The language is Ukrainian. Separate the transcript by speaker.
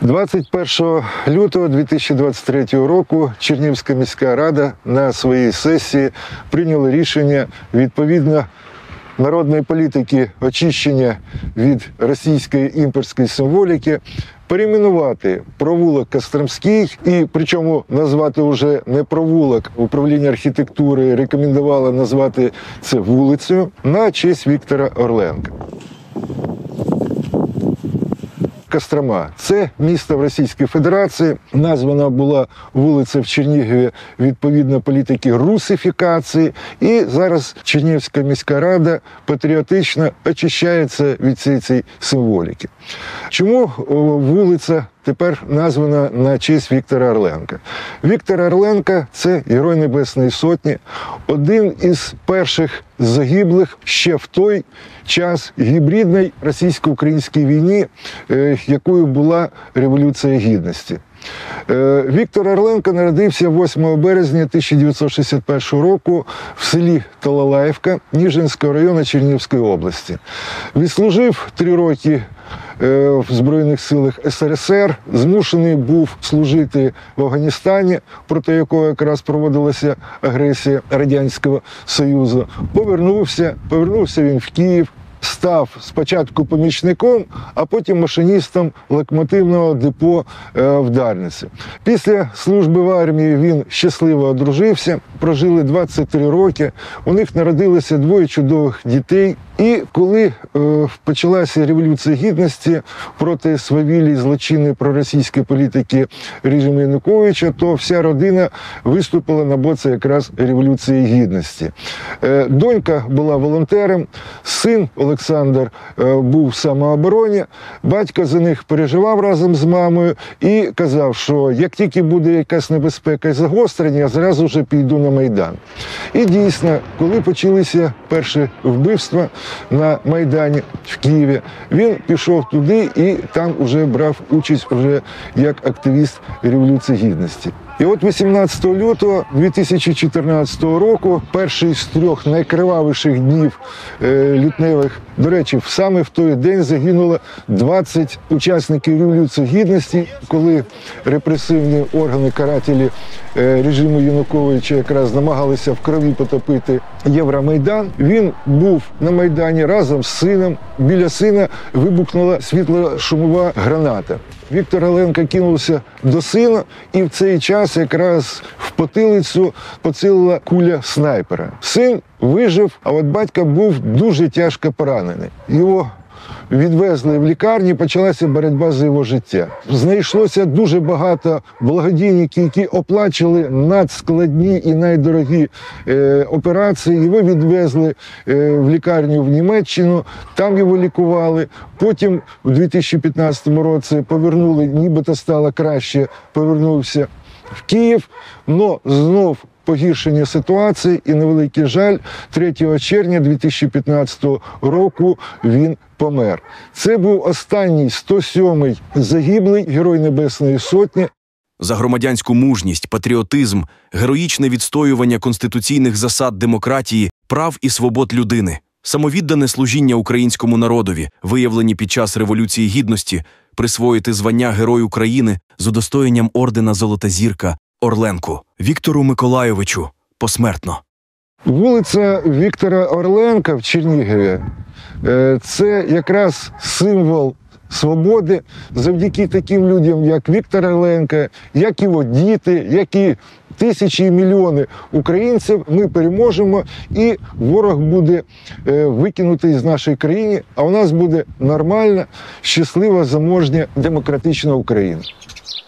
Speaker 1: 21 лютого 2023 року Чернігівська міська рада на своїй сесії прийняла рішення відповідно народної політики очищення від російської імперської символіки перейменувати провулок Костромський, і причому назвати вже не провулок. Управління архітектури рекомендувало назвати це вулицею на честь Віктора Орленка. Кострома – це місто в Російській Федерації. Названа була вулиця в Чернігові відповідно політики русифікації. І зараз Чернігівська міська рада патріотично очищається від цієї символіки. Чому вулиця тепер названа на честь Віктора Орленка? Віктор Орленко – це Герой Небесної Сотні, один із перших загиблих ще в той час гібридної російсько-українській війні, якою була Революція Гідності. Віктор Орленко народився 8 березня 1961 року в селі Талалаївка Ніжинського району Чернігівської області. Відслужив 3 роки в Збройних силах СРСР, змушений був служити в Афганістані, проти якого якраз проводилася агресія Радянського Союзу. Повернувся він в Київ, став спочатку помічником, а потім машиністом локомотивного депо в Дарниці. Після служби в армії він щасливо одружився, прожили 23 роки, у них народилося 2 чудових дітей. І коли почалася Революція Гідності проти свавілі злочинної проросійської політики режиму Януковича, то вся родина виступила на боці якраз Революції Гідності. Донька була волонтером, син Олександр був в самообороні, батько за них переживав разом з мамою і казав, що як тільки буде якась небезпека і загострення, я зразу вже піду на Майдан. І дійсно, коли почалися перші вбивства на Майдані в Києві, він пішов туди і там вже брав участь як активіст Революції Гідності. І от 18 лютого 2014 року, перший з 3 найкривавіших днів лютневих, до речі, саме в той день загинуло 20 учасників Революції Гідності, коли репресивні органи карателі режиму Януковича якраз намагалися в крові потопити Євромайдан. Він був на Майдані разом з сином. Біля сина вибухнула світлошумова граната. Віктор Орленко кинувся до сина, і в цей час якраз в потилицю поцілила куля снайпера. Син вижив, а от батько був дуже тяжко поранений. Його відвезли в лікарні, почалася боротьба за його життя. Знайшлося дуже багато благодійників, які оплачували надскладні і найдорогі операції. Його відвезли в лікарню в Німеччину, там його лікували. Потім у 2015 році повернули, нібито стало краще, повернувся в Київ, але знов погіршення ситуації і, на великий жаль, 3 червня 2015 року він помер. Це був останній 107-й загиблий Герой Небесної Сотні.
Speaker 2: За громадянську мужність, патріотизм, героїчне відстоювання конституційних засад демократії, прав і свобод людини, самовіддане служіння українському народові, виявлені під час Революції Гідності, присвоїти звання Герой України з удостоєнням ордена Золота Зірка Орленку Віктору Миколайовичу посмертно.
Speaker 1: Вулиця Віктора Орленка в Чернігові – це якраз символ свободи завдяки таким людям, як Віктор Орленко, як його діти, як і тисячі і мільйони українців. Ми переможемо, і ворог буде викинутий з нашої країни, а у нас буде нормальна, щаслива, заможня, демократична Україна.